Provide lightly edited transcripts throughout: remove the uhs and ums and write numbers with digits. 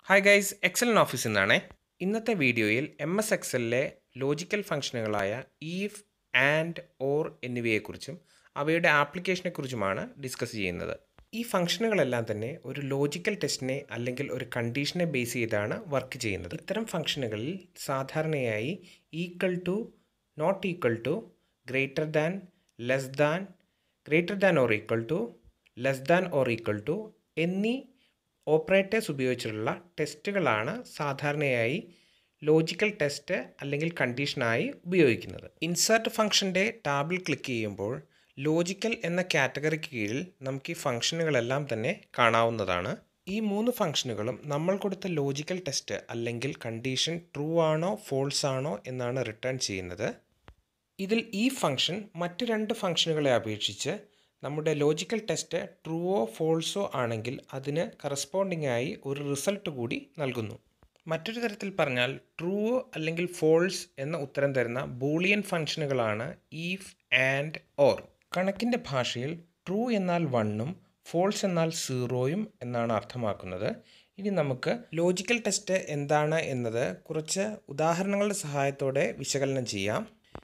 Hi guys, Excel ഓഫീസിൽ നിന്നാണ്. ഇന്നത്തെ വീഡിയോയിൽ MS എക്സലിലെ ലോജിക്കൽ ഫംഗ്ഷനുകളായ ഈഫ്, ആൻഡ്, ഓർ എന്നിവയെക്കുറിച്ചും അവയുടെ ആപ്ലിക്കേഷനെക്കുറിച്ചുമാണ് ഡിസ്കസ് ചെയ്യുന്നത്. ഈ ഫംഗ്ഷനുകളെല്ലാം തന്നെ ഒരു ലോജിക്കൽ ടെസ്റ്റിനെ അല്ലെങ്കിൽ ഒരു കണ്ടീഷനെ ബേസ് ചെയ്താണ് വർക്ക് ചെയ്യുന്നത്. ഇത്തരം ഫംഗ്ഷനുകളിൽ സാധാരണയായി equal to, not equal to, greater than, less than, greater than or equal to, less than or equal to എന്നീ ഓപ്പറേറ്റേഴ്സ് ഉപയോഗിച്ചുള്ള ടെസ്റ്റുകളാണ് സാധാരണയായി ലോജിക്കൽ ടെസ്റ്റ് അല്ലെങ്കിൽ കണ്ടീഷനായി ഉപയോഗിക്കുന്നത്. ഇൻസേർട്ട് ഫംഗ്ഷൻ്റെ ടാബിൽ ക്ലിക്ക് ചെയ്യുമ്പോൾ ലോജിക്കൽ എന്ന കാറ്റഗറിക്ക് കീഴിൽ നമുക്ക് ഈ ഫംഗ്ഷനുകളെല്ലാം തന്നെ കാണാവുന്നതാണ്. ഈ മൂന്ന് ഫംഗ്ഷനുകളും നമ്മൾ കൊടുത്ത ലോജിക്കൽ ടെസ്റ്റ് അല്ലെങ്കിൽ കണ്ടീഷൻ ട്രൂ ആണോ ഫോൾസ് ആണോ എന്നാണ് റിട്ടേൺ ചെയ്യുന്നത്. ഇതിൽ ഈ ഫംഗ്ഷൻ മറ്റ് രണ്ട് ഫംഗ്ഷനുകളെ അപേക്ഷിച്ച് നമ്മുടെ ലോജിക്കൽ ടെസ്റ്റ് ട്രൂവോ ഫോൾസോ ആണെങ്കിൽ അതിന് കറസ്പോണ്ടിങ് ആയി ഒരു റിസൾട്ട് കൂടി നൽകുന്നു. മറ്റൊരു തരത്തിൽ പറഞ്ഞാൽ ട്രൂവോ അല്ലെങ്കിൽ ഫോൾസ് എന്ന ഉത്തരം തരുന്ന ബൂളിയൻ ഫംഗ്ഷനുകളാണ് ഈഫ്, ആൻഡ്, ഓർ. കണക്കിൻ്റെ ഭാഷയിൽ ട്രൂ എന്നാൽ 1ഉം ഫോൾസ് എന്നാൽ 0യും എന്നാണ് അർത്ഥമാക്കുന്നത്. ഇനി നമുക്ക് ലോജിക്കൽ ടെസ്റ്റ് എന്താണ് എന്നത് കുറച്ച് ഉദാഹരണങ്ങളുടെ സഹായത്തോടെ വിശകലനം ചെയ്യാം.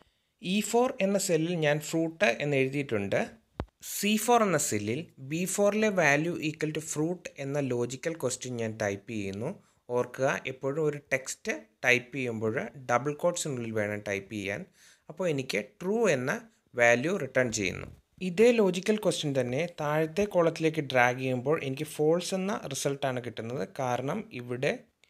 E4 എന്ന സെല്ലിൽ ഞാൻ ഫ്രൂട്ട് എന്ന് എഴുതിയിട്ടുണ്ട്. C4 എന്ന സെല്ലിൽ B4ലെ വാല്യൂ ഈക്വൽ ടു ഫ്രൂട്ട് എന്ന ലോജിക്കൽ ക്വസ്റ്റ്യൻ ഞാൻ ടൈപ്പ് ചെയ്യുന്നു. ഓർക്കുക, എപ്പോഴും ഒരു ടെക്സ്റ്റ് ടൈപ്പ് ചെയ്യുമ്പോൾ ഡബിൾ കോട്ട്സിനുള്ളിൽ വേണം ടൈപ്പ് ചെയ്യാൻ. അപ്പോൾ എനിക്ക് ട്രൂ എന്ന വാല്യൂ റിട്ടേൺ ചെയ്യുന്നു. ഇതേ ലോജിക്കൽ ക്വസ്റ്റ്യൻ തന്നെ താഴത്തെ കോളത്തിലേക്ക് ഡ്രാഗ് ചെയ്യുമ്പോൾ എനിക്ക് ഫോൾസ് എന്ന റിസൾട്ടാണ് കിട്ടുന്നത്. കാരണം ഇവിടെ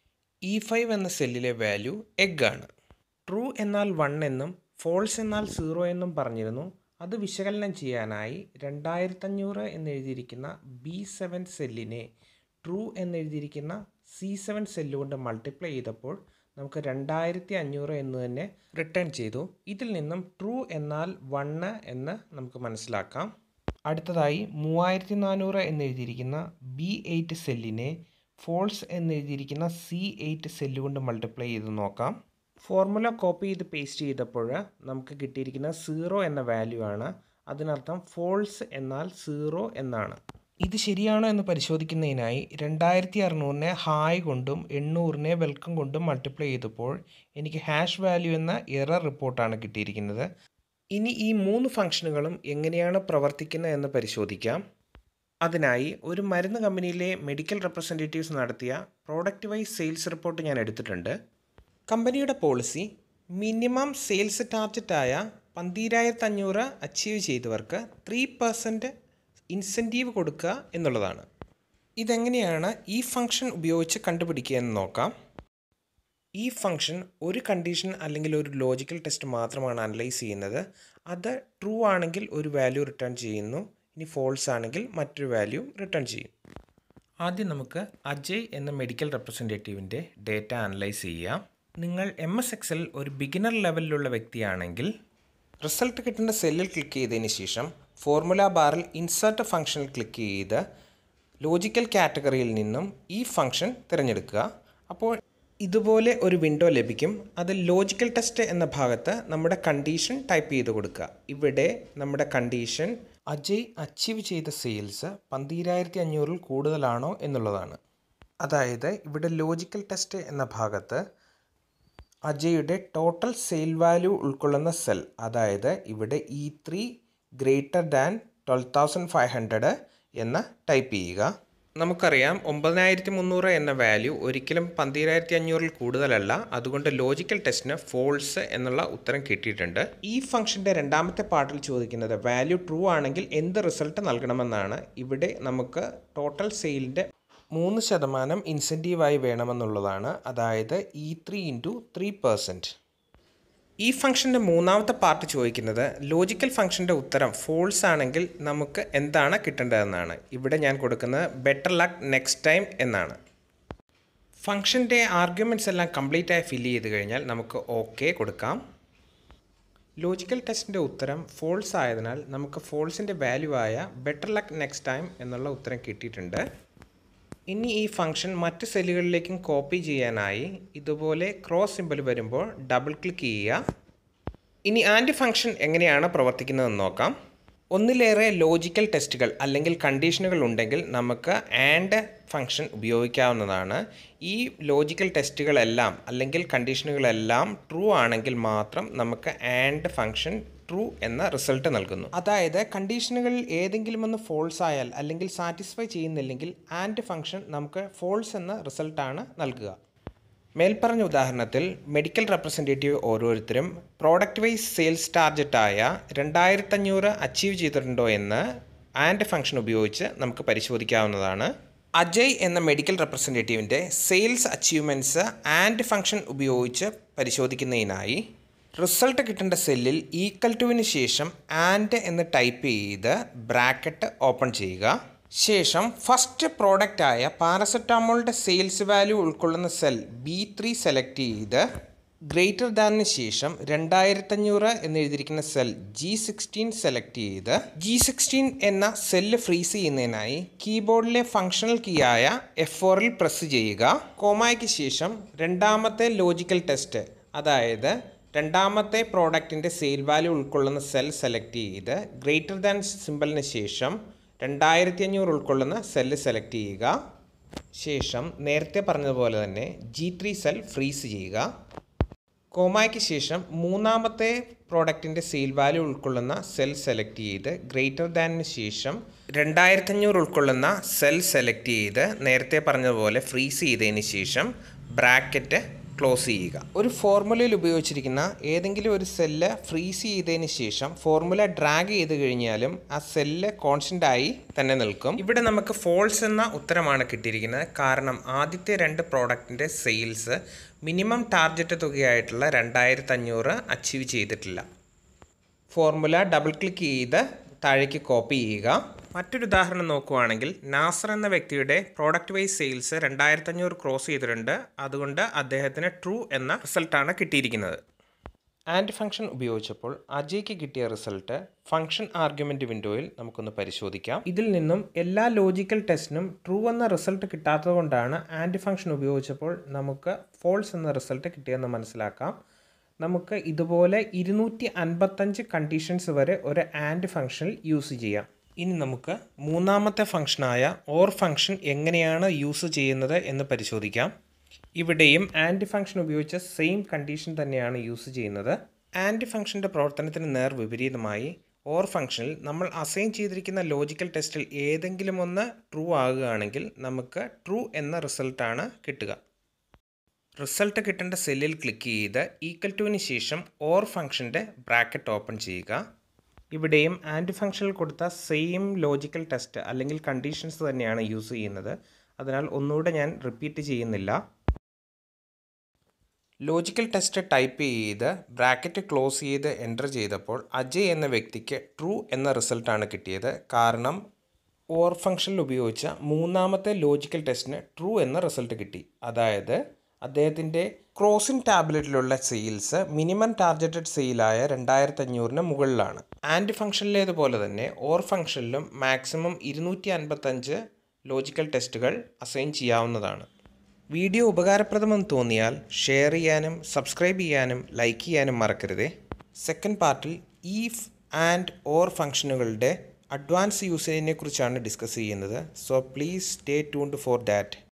E5 എന്ന സെല്ലിലെ വാല്യൂ എഗ് ആണ്. ട്രൂ എന്നാൽ 1 എന്നും ഫോൾസ് എന്നാൽ 0 എന്നും പറഞ്ഞിരുന്നു. അത് വിശകലനം ചെയ്യാനായി 2500 എന്നെഴുതിയിരിക്കുന്ന B7 സെല്ലിനെ ട്രൂ എന്നെഴുതിയിരിക്കുന്ന C7 സെല്ലുകൊണ്ട് മൾട്ടിപ്ലൈ ചെയ്തപ്പോൾ നമുക്ക് 2500 എന്ന് തന്നെ റിട്ടേൺ ചെയ്തു. ഇതിൽ നിന്നും ട്രൂ എന്നാൽ 1 എന്ന് നമുക്ക് മനസ്സിലാക്കാം. അടുത്തതായി 3400 എന്നെഴുതിയിരിക്കുന്ന B8 സെല്ലിനെ ഫോൾസ് എന്നെഴുതിയിരിക്കുന്ന C8 സെല്ലുകൊണ്ട് മൾട്ടിപ്ലൈ ചെയ്ത് നോക്കാം. ഫോർമുല കോപ്പി ചെയ്ത് പേസ്റ്റ് ചെയ്തപ്പോൾ നമുക്ക് കിട്ടിയിരിക്കുന്ന 0 എന്ന വാല്യൂ ആണ്. അതിനർത്ഥം ഫോൾസ് എന്നാൽ 0 എന്നാണ്. ഇത് ശരിയാണോ എന്ന് പരിശോധിക്കുന്നതിനായി 2600നെ ഹായ് കൊണ്ടും 800നെ വെൽക്കം കൊണ്ടും മൾട്ടിപ്ലൈ ചെയ്തപ്പോൾ എനിക്ക് ഹാഷ് വാല്യൂ എന്ന എറർ റിപ്പോർട്ടാണ് കിട്ടിയിരിക്കുന്നത്. ഇനി ഈ മൂന്ന് ഫംഗ്ഷനുകളും എങ്ങനെയാണ് പ്രവർത്തിക്കുന്നത് എന്ന് പരിശോധിക്കാം. അതിനായി ഒരു മരുന്ന് കമ്പനിയിലെ മെഡിക്കൽ റെപ്രസെൻറ്റേറ്റീവ്സ് നടത്തിയ പ്രോഡക്റ്റ് വൈസ് സെയിൽസ് റിപ്പോർട്ട് ഞാൻ എടുത്തിട്ടുണ്ട്. കമ്പനിയുടെ പോളിസി മിനിമം സെയിൽസ് ടാർഗറ്റായ 12,500 അച്ചീവ് ചെയ്തവർക്ക് 3% ഇൻസെൻറ്റീവ് കൊടുക്കുക എന്നുള്ളതാണ്. ഇതെങ്ങനെയാണ് ഈ ഫംഗ്ഷൻ ഉപയോഗിച്ച് കണ്ടുപിടിക്കുക എന്ന് നോക്കാം. ഈ ഫംഗ്ഷൻ ഒരു കണ്ടീഷൻ അല്ലെങ്കിൽ ഒരു ലോജിക്കൽ ടെസ്റ്റ് മാത്രമാണ് അനലൈസ് ചെയ്യുന്നത്. അത് ട്രൂ ആണെങ്കിൽ ഒരു വാല്യൂ റിട്ടേൺ ചെയ്യുന്നു. ഇനി ഫോൾസ് ആണെങ്കിൽ മറ്റൊരു വാല്യൂ റിട്ടേൺ ചെയ്യും. ആദ്യം നമുക്ക് അജയ് എന്ന മെഡിക്കൽ റെപ്രസെൻറ്റേറ്റീവിൻ്റെ ഡേറ്റ അനലൈസ് ചെയ്യാം. നിങ്ങൾ MS എക്സൽ ഒരു ബിഗിനർ ലെവലിലുള്ള വ്യക്തിയാണെങ്കിൽ റിസൾട്ട് കിട്ടുന്ന സെല്ലിൽ ക്ലിക്ക് ചെയ്തതിന് ശേഷം ഫോർമുല ബാറിൽ ഇൻസേർട്ട് ഫംഗ്ഷനിൽ ക്ലിക്ക് ചെയ്ത് ലോജിക്കൽ കാറ്റഗറിയിൽ നിന്നും ഈ ഫംഗ്ഷൻ തിരഞ്ഞെടുക്കുക. അപ്പോൾ ഇതുപോലെ ഒരു വിൻഡോ ലഭിക്കും. അതിൽ ലോജിക്കൽ ടെസ്റ്റ് എന്ന ഭാഗത്ത് നമ്മുടെ കണ്ടീഷൻ ടൈപ്പ് ചെയ്ത് കൊടുക്കുക. ഇവിടെ നമ്മുടെ കണ്ടീഷൻ അജയ് അച്ചീവ് ചെയ്ത സെയിൽസ് 12,500 കൂടുതലാണോ എന്നുള്ളതാണ്. അതായത് ഇവിടെ ലോജിക്കൽ ടെസ്റ്റ് എന്ന ഭാഗത്ത് അജയുടെ ടോട്ടൽ സെയിൽ വാല്യൂ ഉൾക്കൊള്ളുന്ന സെൽ, അതായത് ഇവിടെ E3 ഗ്രേറ്റർ ദാൻ 12,500 എന്ന് ടൈപ്പ് ചെയ്യുക. നമുക്കറിയാം 9,300 എന്ന വാല്യൂ ഒരിക്കലും 12,500 കൂടുതലല്ല. അതുകൊണ്ട് ലോജിക്കൽ ടെസ്റ്റിന് ഫോൾസ് എന്നുള്ള ഉത്തരം കിട്ടിയിട്ടുണ്ട്. ഈ ഫംഗ്ഷൻ്റെ രണ്ടാമത്തെ പാർട്ടിൽ ചോദിക്കുന്നത് വാല്യൂ ട്രൂ ആണെങ്കിൽ എന്ത് റിസൾട്ട് നൽകണമെന്നാണ്. ഇവിടെ നമുക്ക് ടോട്ടൽ സെയിലിൻ്റെ 3% ഇൻസെൻറ്റീവായി വേണമെന്നുള്ളതാണ്. അതായത് E3 × 3%. ഈ ഫംഗ്ഷൻ്റെ മൂന്നാമത്തെ പാർട്ട് ചോദിക്കുന്നത് ലോജിക്കൽ ഫംഗ്ഷൻ്റെ ഉത്തരം ഫോൾസ് ആണെങ്കിൽ നമുക്ക് എന്താണ് കിട്ടേണ്ടതെന്നാണ്. ഇവിടെ ഞാൻ കൊടുക്കുന്നത് ബെറ്റർ ലക്ക് നെക്സ്റ്റ് ടൈം എന്നാണ്. ഫംഗ്ഷൻ്റെ ആർഗ്യുമെൻറ്റ്സ് എല്ലാം കംപ്ലീറ്റ് ആയി ഫില്ല് ചെയ്ത് കഴിഞ്ഞാൽ നമുക്ക് ഓക്കെ കൊടുക്കാം. ലോജിക്കൽ ടെസ്റ്റിൻ്റെ ഉത്തരം ഫോൾസ് ആയതിനാൽ നമുക്ക് ഫോൾസിൻ്റെ വാല്യൂ ആയ ബെറ്റർ ലക്ക് നെക്സ്റ്റ് ടൈം എന്നുള്ള ഉത്തരം കിട്ടിയിട്ടുണ്ട്. ഇനി ഈ ഫംഗ്ഷൻ മറ്റ് സെല്ലുകളിലേക്കും കോപ്പി ചെയ്യാനായി ഇതുപോലെ ക്രോസ് സിമ്പൽ വരുമ്പോൾ ഡബിൾ ക്ലിക്ക് ചെയ്യുക. ഇനി ആൻഡ് ഫംഗ്ഷൻ എങ്ങനെയാണ് പ്രവർത്തിക്കുന്നതെന്ന് നോക്കാം. ഒന്നിലേറെ ലോജിക്കൽ ടെസ്റ്റുകൾ അല്ലെങ്കിൽ കണ്ടീഷനുകൾ ഉണ്ടെങ്കിൽ നമുക്ക് ആൻഡ് ഫംഗ്ഷൻ ഉപയോഗിക്കാവുന്നതാണ്. ഈ ലോജിക്കൽ ടെസ്റ്റുകളെല്ലാം അല്ലെങ്കിൽ കണ്ടീഷനുകളെല്ലാം ട്രൂ ആണെങ്കിൽ മാത്രം നമുക്ക് ആൻഡ് ഫംഗ്ഷൻ ട്രൂ എന്ന റിസൾട്ട് നൽകുന്നു. അതായത് കണ്ടീഷനുകളിൽ ഏതെങ്കിലും ഒന്ന് ഫോൾസ് ആയാൽ അല്ലെങ്കിൽ സാറ്റിസ്ഫൈ ചെയ്യുന്നില്ലെങ്കിൽ ആൻഡ് ഫംഗ്ഷൻ നമുക്ക് ഫോൾസ് എന്ന റിസൾട്ടാണ് നൽകുക. മേൽപ്പറഞ്ഞ ഉദാഹരണത്തിൽ മെഡിക്കൽ റെപ്രസെൻറ്റേറ്റീവ് ഓരോരുത്തരും പ്രോഡക്റ്റ് വൈസ് സെയിൽസ് ടാർഗറ്റായ 2500 അച്ചീവ് ചെയ്തിട്ടുണ്ടോ എന്ന് ആൻഡ് ഫംഗ്ഷൻ ഉപയോഗിച്ച് നമുക്ക് പരിശോധിക്കാവുന്നതാണ്. അജയ് എന്ന മെഡിക്കൽ റെപ്രസെൻറ്റേറ്റീവിൻ്റെ സെയിൽസ് അച്ചീവ്മെൻറ്റ്സ് ആൻഡ് ഫംഗ്ഷൻ ഉപയോഗിച്ച് പരിശോധിക്കുന്നതിനായി റിസൾട്ട് കിട്ടേണ്ട സെല്ലിൽ ഈക്വൽ ടുവിന് ശേഷം ആൻഡ് എന്ന് ടൈപ്പ് ചെയ്ത് ബ്രാക്കറ്റ് ഓപ്പൺ ചെയ്യുക. ശേഷം ഫസ്റ്റ് പ്രോഡക്റ്റായ പാരസെറ്റാമോളിൻ്റെ സെയിൽസ് വാല്യൂ ഉൾക്കൊള്ളുന്ന സെൽ B3 സെലക്ട് ചെയ്ത് ഗ്രേറ്റർ ദാനിന് ശേഷം 2500 എന്നെഴുതിയിരിക്കുന്ന സെൽ G16 സെലക്ട് ചെയ്ത് G16 എന്ന സെല്ല് ഫ്രീസ് ചെയ്യുന്നതിനായി കീബോർഡിലെ ഫങ്ഷണൽ കീ ആയ F4ൽ പ്രസ് ചെയ്യുക. കോമയ്ക്ക് ശേഷം രണ്ടാമത്തെ ലോജിക്കൽ ടെസ്റ്റ്, അതായത് രണ്ടാമത്തെ പ്രോഡക്റ്റിൻ്റെ സെയിൽ വാല്യൂ ഉൾക്കൊള്ളുന്ന സെൽ സെലക്ട് ചെയ്ത് ഗ്രേറ്റർ ദാൻ സിമ്പലിന് ശേഷം 2500 ഉൾക്കൊള്ളുന്ന സെല്ല് സെലക്ട് ചെയ്യുക. ശേഷം നേരത്തെ പറഞ്ഞതുപോലെ തന്നെ G3 സെൽ ഫ്രീസ് ചെയ്യുക. കോമയ്ക്ക് ശേഷം മൂന്നാമത്തെ പ്രോഡക്റ്റിൻ്റെ സെയിൽ വാല്യൂ ഉൾക്കൊള്ളുന്ന സെൽ സെലക്ട് ചെയ്ത് ഗ്രേറ്റർ ദാനിന് ശേഷം 2500 ഉൾക്കൊള്ളുന്ന സെൽ സെലക്ട് ചെയ്ത് നേരത്തെ പറഞ്ഞതുപോലെ ഫ്രീസ് ചെയ്തതിന് ശേഷം ബ്രാക്കറ്റ് ക്ലോസ് ചെയ്യുക. ഒരു ഫോർമുലയിൽ ഉപയോഗിച്ചിരിക്കുന്ന ഏതെങ്കിലും ഒരു സെല്ല് ഫ്രീസ് ചെയ്തതിന് ശേഷം ഫോർമുല ഡ്രാഗ് ചെയ്ത് കഴിഞ്ഞാലും ആ സെല്ല് കോൺസ്റ്റൻ്റായി തന്നെ നിൽക്കും. ഇവിടെ നമുക്ക് ഫോൾസ് എന്ന ഉത്തരമാണ് കിട്ടിയിരിക്കുന്നത്. കാരണം ആദ്യത്തെ രണ്ട് പ്രോഡക്റ്റിൻ്റെ സെയിൽസ് മിനിമം ടാർഗറ്റ് തുകയായിട്ടുള്ള 2500 അച്ചീവ് ചെയ്തിട്ടില്ല. ഫോർമുല ഡബിൾ ക്ലിക്ക് ചെയ്ത് താഴേക്ക് കോപ്പി ചെയ്യുക. മറ്റൊരു ഉദാഹരണം നോക്കുകയാണെങ്കിൽ നാസർ എന്ന വ്യക്തിയുടെ പ്രോഡക്റ്റ് വൈസ് സെയിൽസ് 2500 ക്രോസ് ചെയ്തിട്ടുണ്ട്. അതുകൊണ്ട് അദ്ദേഹത്തിന് ട്രൂ എന്ന റിസൾട്ടാണ് കിട്ടിയിരിക്കുന്നത്. ആൻഡ് ഫംഗ്ഷൻ ഉപയോഗിച്ചപ്പോൾ അജയ്ക്ക് കിട്ടിയ റിസൾട്ട് ഫംഗ്ഷൻ ആർഗ്യുമെൻറ്റ് വിൻഡോയിൽ നമുക്കൊന്ന് പരിശോധിക്കാം. ഇതിൽ നിന്നും എല്ലാ ലോജിക്കൽ ടെസ്റ്റിനും ട്രൂ എന്ന റിസൾട്ട് കിട്ടാത്തതുകൊണ്ടാണ് ആൻഡ് ഫംഗ്ഷൻ ഉപയോഗിച്ചപ്പോൾ നമുക്ക് ഫോൾസ് എന്ന റിസൾട്ട് കിട്ടിയെന്ന് മനസ്സിലാക്കാം. നമുക്ക് ഇതുപോലെ 255 കണ്ടീഷൻസ് വരെ ഒരു ആൻഡ് ഫംഗ്ഷനിൽ യൂസ് ചെയ്യാം. ഇനി നമുക്ക് മൂന്നാമത്തെ ഫംഗ്ഷനായ ഓർ ഫംഗ്ഷൻ എങ്ങനെയാണ് യൂസ് ചെയ്യുന്നത് എന്ന് പരിശോധിക്കാം. ഇവിടെയും ആൻഡ് ഫംഗ്ഷൻ ഉപയോഗിച്ച് സെയിം കണ്ടീഷൻ തന്നെയാണ് യൂസ് ചെയ്യുന്നത്. ആൻഡ് ഫംഗ്ഷൻ്റെ പ്രവർത്തനത്തിന് നേർ വിപരീതമായി ഓർ ഫംഗ്ഷനിൽ നമ്മൾ അസൈൻ ചെയ്തിരിക്കുന്ന ലോജിക്കൽ ടെസ്റ്റിൽ ഏതെങ്കിലും ഒന്ന് ട്രൂ ആകുകയാണെങ്കിൽ നമുക്ക് ട്രൂ എന്ന റിസൾട്ടാണ് കിട്ടുക. റിസൾട്ട് കിട്ടേണ്ട സെല്ലിൽ ക്ലിക്ക് ചെയ്ത് ഈക്വൽ ടുവിന് ശേഷം ഓർ ഫംഗ്ഷൻ്റെ ബ്രാക്കറ്റ് ഓപ്പൺ ചെയ്യുക. ഇവിടെയും ആൻഡ് ഫംഗ്ഷനിൽ കൊടുത്ത സെയിം ലോജിക്കൽ ടെസ്റ്റ് അല്ലെങ്കിൽ കണ്ടീഷൻസ് തന്നെയാണ് യൂസ് ചെയ്യുന്നത്. അതിനാൽ ഒന്നുകൂടെ ഞാൻ റിപ്പീറ്റ് ചെയ്യുന്നില്ല. ലോജിക്കൽ ടെസ്റ്റ് ടൈപ്പ് ചെയ്ത് ബ്രാക്കറ്റ് ക്ലോസ് ചെയ്ത് എൻ്റർ ചെയ്തപ്പോൾ അജയ് എന്ന വ്യക്തിക്ക് ട്രൂ എന്ന റിസൾട്ടാണ് കിട്ടിയത്. കാരണം ഓർ ഫംഗ്ഷനിൽ ഉപയോഗിച്ച മൂന്നാമത്തെ ലോജിക്കൽ ടെസ്റ്റിന് ട്രൂ എന്ന റിസൾട്ട് കിട്ടി. അതായത് അദ്ദേഹത്തിൻ്റെ ക്രോസിംഗ് ടാബ്ലറ്റിലുള്ള സെയിൽസ് മിനിമം ടാർഗറ്റഡ് സെയിലായ 2500 മുകളിലാണ്. ആൻഡ് ഫംഗ്ഷനിലേതുപോലെ തന്നെ ഓർ ഫംഗ്ഷനിലും മാക്സിമം 255 ലോജിക്കൽ ടെസ്റ്റുകൾ അസൈൻ ചെയ്യാവുന്നതാണ്. വീഡിയോ ഉപകാരപ്രദമെന്ന് തോന്നിയാൽ ഷെയർ ചെയ്യാനും സബ്സ്ക്രൈബ് ചെയ്യാനും ലൈക്ക് ചെയ്യാനും മറക്കരുതേ. സെക്കൻഡ് പാർട്ടിൽ ഈഫ് ആൻഡ് ഓർ ഫംഗ്ഷനുകളുടെ അഡ്വാൻസ് യൂസേജിനെ കുറിച്ചാണ് ഡിസ്കസ് ചെയ്യുന്നത്. So please stay tuned for that.